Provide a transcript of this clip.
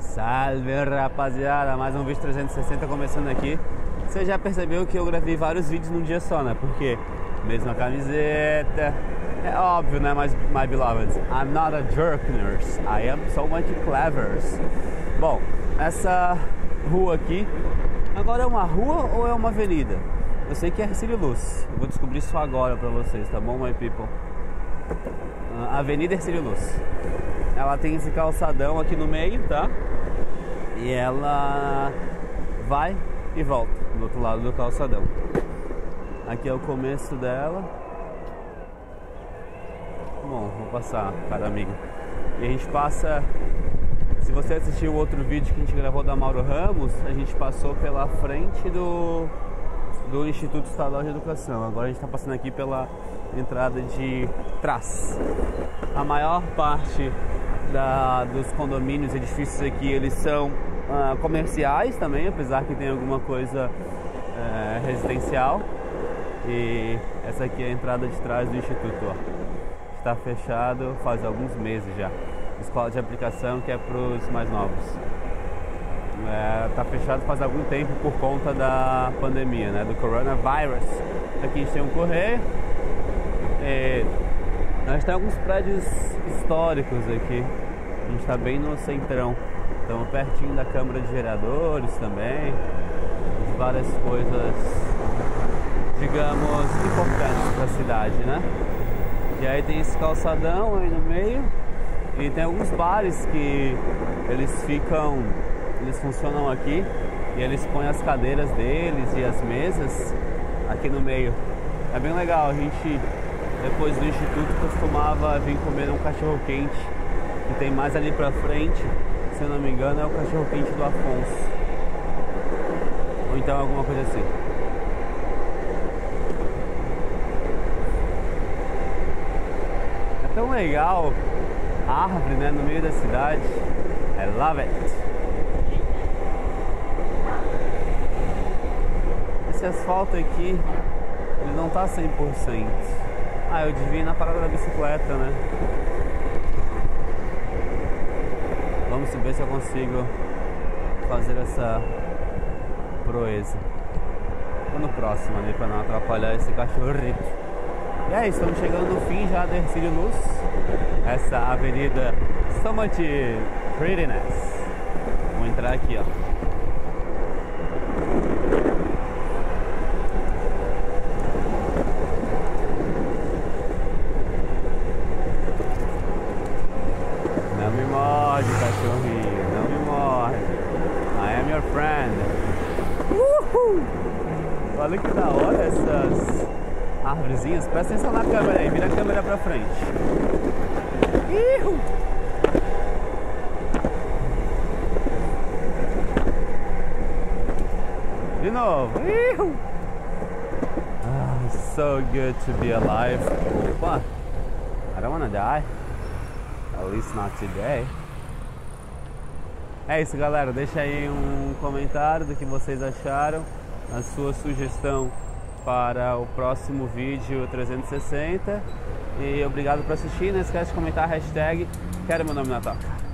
Salve rapaziada, mais um vídeo 360 começando aqui. Você já percebeu que eu gravei vários vídeos num dia só, né? Porque mesma camiseta, é óbvio, né, my beloveds? I'm not a jerk nurse, I am so much clever. Bom, essa rua aqui, agora é uma rua ou é uma avenida? Eu sei que é Hercílio Luz, eu vou descobrir isso agora pra vocês, tá bom, my people? Avenida Hercílio Luz. Ela tem esse calçadão aqui no meio, tá? E ela vai e volta do outro lado do calçadão. Aqui é o começo dela. Bom, vou passar, cara amigo. E a gente passa... Se você assistiu o outro vídeo que a gente gravou da Mauro Ramos, a gente passou pela frente do Instituto Estadual de Educação. Agora a gente está passando aqui pela entrada de trás. A maior parte dos condomínios, edifícios aqui, eles são comerciais também, apesar que tem alguma coisa residencial. E essa aqui é a entrada de trás do Instituto, ó. Está fechado faz alguns meses já. Escola de aplicação, que é para os mais novos. Está fechado faz algum tempo por conta da pandemia, né, do coronavírus. Aqui a gente tem um correio. A gente tem alguns prédios históricos aqui. A gente está bem no centrão. Estamos pertinho da Câmara de Vereadores também. De várias coisas, digamos, importantes para a cidade, né? E aí tem esse calçadão aí no meio. E tem alguns bares que eles funcionam aqui. E eles põem as cadeiras deles e as mesas aqui no meio. É bem legal. A gente, depois do instituto, costumava vir comer um cachorro quente que tem mais ali pra frente. Se eu não me engano, é o cachorro quente do Afonso, ou então alguma coisa assim. É tão legal a árvore, né, no meio da cidade. I love it. Esse asfalto aqui, ele não tá 100%. Eu devia ir na parada da bicicleta, né? Vamos ver se eu consigo fazer essa proeza. Vou no próximo ali para não atrapalhar esse cachorrito. E é isso, estamos chegando no fim já da Hercílio Luz. Essa avenida so much prettiness. Vou entrar aqui, ó. Não me morde, cachorrinho, não me morde. I am your friend. Olha que da hora essas árvorezinhas. Presta atenção na câmera aí, vira a câmera pra frente. De novo. So good to be alive. Opa, I don't wanna die. At least not today. É isso, galera. Deixa aí um comentário do que vocês acharam, a sua sugestão para o próximo vídeo 360. E obrigado por assistir. Não esquece de comentar a hashtag Quero Meu Nome na Toca.